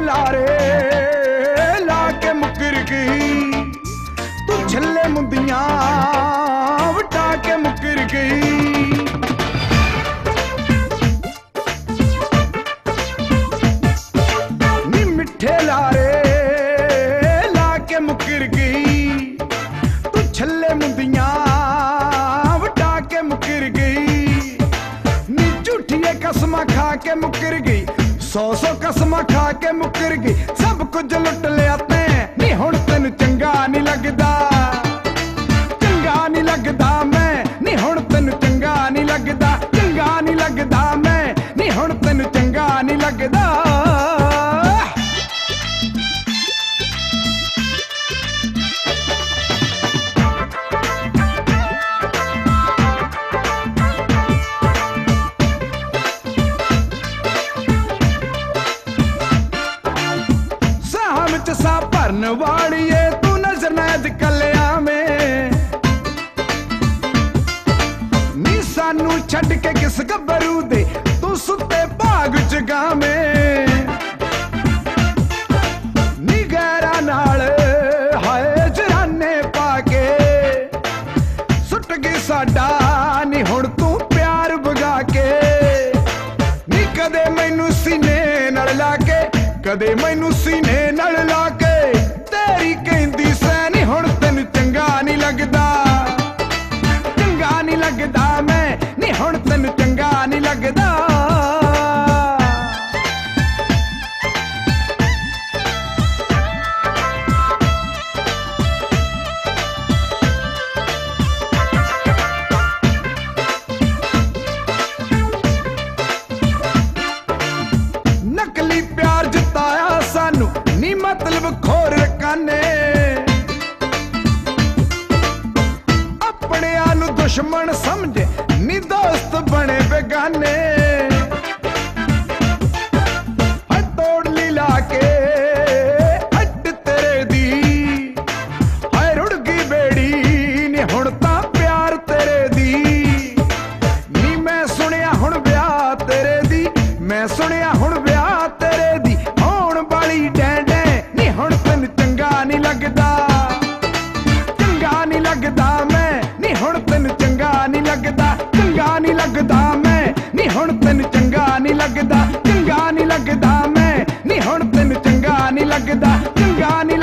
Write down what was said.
लारे ला के मुकर गई, तू छल्ले मुंदियां वटा के मुकर गई। नी मिठे लारे ला के मुकर गई, तू छल्ले मुंदियां वटा के मुकर गई। नी झूठिए कसमां खा के मुकर गई, 100 कसमां खा के मुकर गई। सब कुछ लुट लिया ते नी हुण तैनूं चंगा नहीं लगदा, चंगा नहीं लगदा मैं नी हुण तैनूं चंगा नहीं लगदा, चंगा नहीं लगदा मैं नी हुण तैनूं चंगा नहीं लगदा। सा भरन वालिए तू नजर नैद कलिया में, नी सानू छड़ के किस गबरू दे तू सुते भाग जगा में। नी गैरा नाल हाय जराने पाके सुट गई साडा नी हुण तू प्यार बगा के। नी कदे मैनू सीने नाल ला के, कदे मैनू सीने नाल ला के तेरी कहंदी सैनी हुण तैनूं चंगा नहीं लगदा, चंगा नहीं लगदा मैं नी हुण तैनूं चंगा नहीं लगदा। नकली प्यार जिताया सानू नी मतलब खोर रकाने, अपने आनू दुश्मन समझे नी दोस्त बने बेगाने। तोड़ ली ला के हट तेरे दी, हाय रुड़ गई बेड़ी नी हुण तां प्यार तेरे दी। नी मैं सुनिया हुण ब्याह तेरे दी, मैं सुनिया हुण ब्याह तेरे दी होण वाली डैंडे नी हुण तैनूं चंगा नहीं लगदा, चंगा नहीं लगदा मैं नी हुण तैनूं चंगा नहीं लगदा, चंगा नहीं लगदा मैं नी हुण तैनूं चंगा नहीं लगदा, चंगा नहीं लगदा मैं नी हुण तैनूं चंगा नहीं लगदा, चंगा नहीं